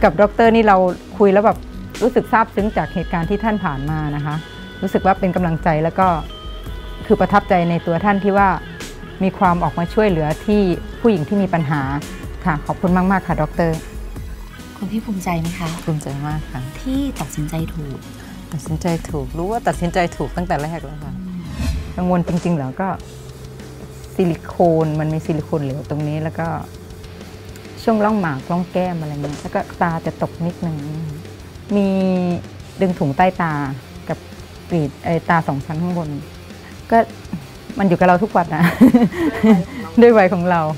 กับดร.นี่เราคุยแล้วแบบรู้สึกซาบซึ้งจากเหตุการณ์ที่ท่านผ่านมานะคะรู้สึกว่าเป็นกำลังใจแล้วก็คือประทับใจในตัวท่านที่ว่ามีความออกมาช่วยเหลือที่ผู้หญิงที่มีปัญหาค่ะขอบคุณมากๆค่ะดร. คุณพี่ภูมิใจไหมคะภูมิใจมากค่ะที่ตัดสินใจถูกรู้ว่าตัดสินใจถูกตั้งแต่แรกแล้วค่ะกังวลจริงๆแล้วก็ซิลิโคนมันมีซิลิโคนเหลวตรงนี้แล้วก็ช่วงร่องหมากร่องแก้มอะไรเงี้ยแล้วก็ตาจะตกนิดนึงมีดึงถุงใต้ตากับกรีดตา2 ชั้นข้างบนก็มันอยู่กับเราทุกวันนะ ด้วยวัยของเรา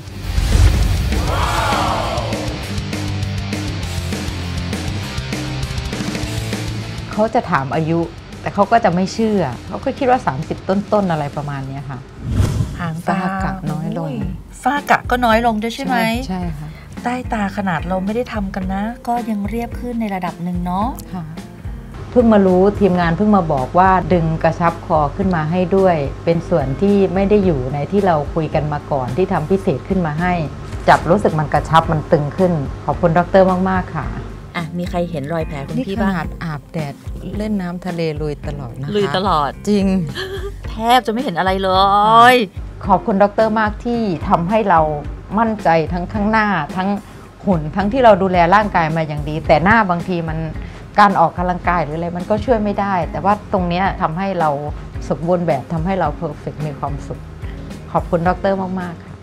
เขาจะถามอายุแต่เขาก็จะไม่เชื่อเขาก็คิดว่า30ต้นอะไรประมาณนี้ค่ะหางตาฝ้ากระน้อยลงฝ้ากระก็น้อยลงด้วยใช่ไหมใช่ค่ะใต้ตาขนาดเราไม่ได้ทำกันนะก็ยังเรียบขึ้นในระดับหนึ่งเนาะค่ะเพิ่งมารู้ทีมงานเพิ่งมาบอกว่าดึงกระชับคอขึ้นมาให้ด้วยเป็นส่วนที่ไม่ได้อยู่ในที่เราคุยกันมาก่อนที่ทำพิเศษขึ้นมาให้จับรู้สึกมันกระชับมันตึงขึ้นขอบคุณดร.มากๆค่ะมีใครเห็นรอยแผลคุณพี่บ้างนี่ขนาดอาบแดดเล่นน้ำทะเลลุยตลอดนะคะลุยตลอดจริงแทบจะไม่เห็นอะไรเลยขอบคุณดร.มากที่ทำให้เรามั่นใจทั้งข้างหน้าทั้งหุ่นทั้งที่เราดูแลร่างกายมาอย่างดีแต่หน้าบางทีมันการออกกำลังกายหรืออะไรมันก็ช่วยไม่ได้แต่ว่าตรงนี้ทำให้เราสมบูรณ์แบบทำให้เราเพอร์เฟกต์มีความสุขขอบคุณดร.มากๆค่ะ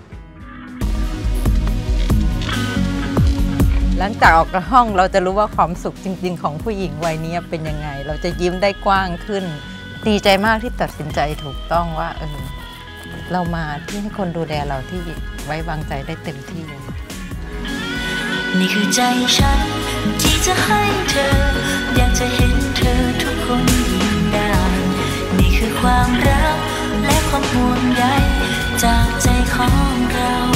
หลังจากออกจากห้องเราจะรู้ว่าความสุขจริงๆของผู้หญิงวัยนี้เป็นยังไงเราจะยิ้มได้กว้างขึ้นดีใจมากที่ตัดสินใจถูกต้องว่าเรามาที่ให้คนดูแลเราที่ไว้วางใจได้เต็มที่นี่คือใจฉันที่จะให้เธออยากจะเห็นเธอทุกคนยิ้มได้นี่คือความรักและความห่วงใยจากใจของเรา